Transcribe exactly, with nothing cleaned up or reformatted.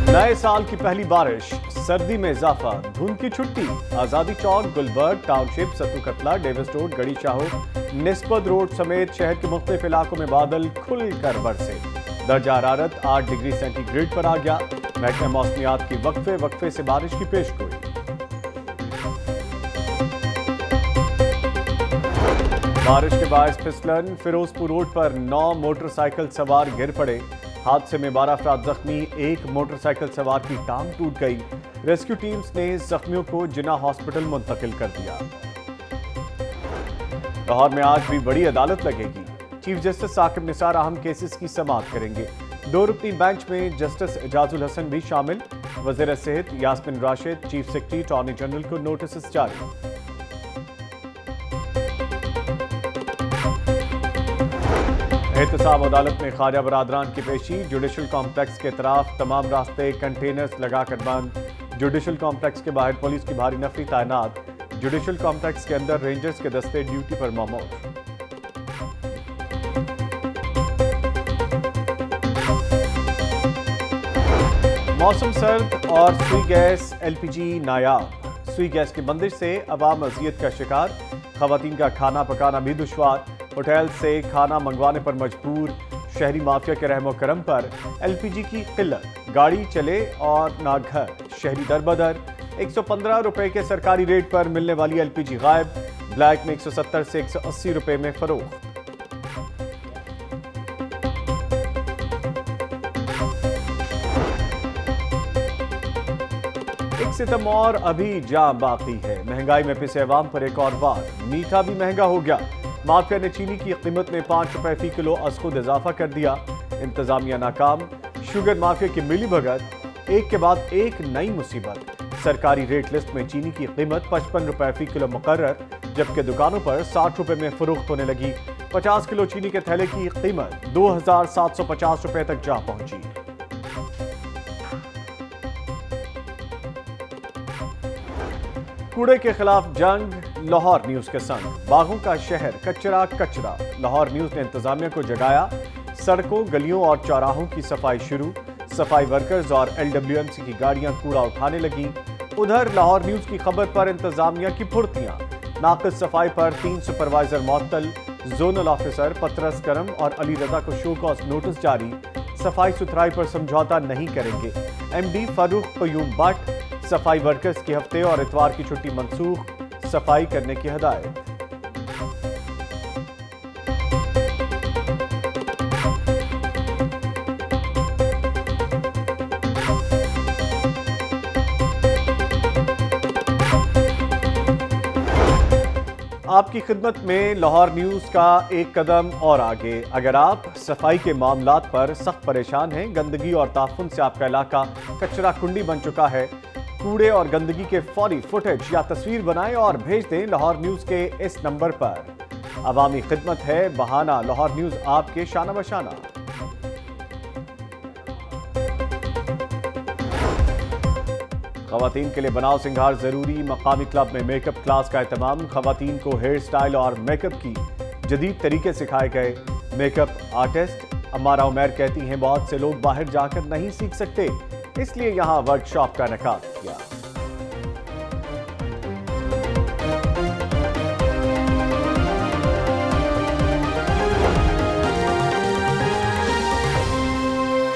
नए साल की पहली बारिश, सर्दी में इजाफा, धुंध की छुट्टी। आजादी चौक, गुलबर्ग टाउनशिप, सत्तू कतला, डेविस रोड, गड़ी शाहो, निस्बत रोड समेत शहर के मुख्तलिफ इलाकों में बादल खुलकर बरसे। दर्जा हरारत आठ डिग्री सेंटीग्रेड पर आ गया। महकमा मौसमियात की वक्फे वक्फे से बारिश की पेशगोई। बारिश के बायस फिसलन, फिरोजपुर रोड पर नौ मोटरसाइकिल सवार गिर पड़े। हादसे में बारह अफराद जख्मी, एक मोटरसाइकिल सवार की टांग टूट गई। रेस्क्यू टीम्स ने जख्मियों को जिना हॉस्पिटल मुंतकिल कर दिया। लाहौर में आज भी बड़ी अदालत लगेगी। चीफ जस्टिस साकिब निसार अहम केसेस की समाअत करेंगे। दो रुकनी बेंच में जस्टिस एजाजुल हसन भी शामिल। वज़ीर सेहत Yasmin Rashid, chief secretary attorney general को नोटिस जारी। एहतसाब अदालत में ख्वाजा बरादरान की पेशी। जुडिशल कॉम्प्लेक्स के तरफ तमाम रास्ते कंटेनर्स लगाकर बंद। जुडिशल कॉम्प्लेक्स के बाहर पुलिस की भारी नफरी तैनात। जुडिशल कॉम्प्लेक्स के अंदर रेंजर्स के दस्ते ड्यूटी पर मौजूद। मौसम सर्द और सुई गैस एलपीजी नायाब। सुई गैस की बंदिश से अवाम अजियत का शिकार। खवातीन का खाना पकाना भी दुश्वार। होटल से खाना मंगवाने पर मजबूर। शहरी माफिया के रहमो करम पर एलपीजी की किल्लत। गाड़ी चले और ना घर, शहरी दरबदर। एक सौ पंद्रह रुपए के सरकारी रेट पर मिलने वाली एलपीजी गायब। ब्लैक में एक सौ सत्तर से एक सौ अस्सी रुपए में फरोख्त। एक सितम और अभी जाम बाकी है। महंगाई में पिसे अवाम पर एक और बार। मीठा भी महंगा हो गया। माफिया ने चीनी की कीमत में पांच रुपए फी किलो अज़खुद इजाफा कर दिया। इंतजामिया नाकाम। शुगर माफिया की मिली भगत। एक के बाद एक नई मुसीबत। सरकारी रेट लिस्ट में चीनी की कीमत पचपन रुपए फी किलो मुकर्रर, जबकि दुकानों पर साठ रुपए में फरोख्त होने लगी। पचास किलो चीनी के थैले की कीमत दो हजार सात सौ पचास रुपए तक जा पहुंची। कूड़े के खिलाफ जंग, लाहौर न्यूज के संग। बागों का शहर कचरा कचरा। लाहौर न्यूज ने इंतजामिया को जगाया। सड़कों, गलियों और चौराहों की सफाई शुरू। सफाई वर्कर्स और एलडब्ल्यूएमसी की गाड़ियां कूड़ा उठाने लगी। उधर लाहौर न्यूज की खबर पर इंतजामिया की फुर्तियां। नाकिस सफाई पर तीन सुपरवाइजर मुअत्तल। जोनल ऑफिसर पतरस करम और अली रजा को शो कॉज नोटिस जारी। सफाई सुथराई पर समझौता नहीं करेंगे। एमडी फारूक कयूम भट्ट। सफाई वर्कर्स के हफ्ते और इतवार की छुट्टी मंसूख। सफाई करने की हिदायत। आपकी खिदमत में लाहौर न्यूज का एक कदम और आगे। अगर आप सफाई के मामलात पर सख्त परेशान हैं, गंदगी और ताफुन से आपका इलाका कचरा कुंडी बन चुका है, कूड़े और गंदगी के फौरी फुटेज या तस्वीर बनाएं और भेज दें लाहौर न्यूज के इस नंबर पर। अवामी खिदमत है बहाना। लाहौर न्यूज आपके शाना बशाना। खवातीन के लिए बनाव सिंगार जरूरी। मकामी क्लब में मेकअप क्लास का एहतमाम। खवातीन को हेयर स्टाइल और मेकअप की जदीद तरीके सिखाए गए। मेकअप आर्टिस्ट अमारा उमैर कहती हैं बहुत से लोग बाहर जाकर नहीं सीख सकते, इसलिए यहां वर्कशॉप का इनेकाद किया।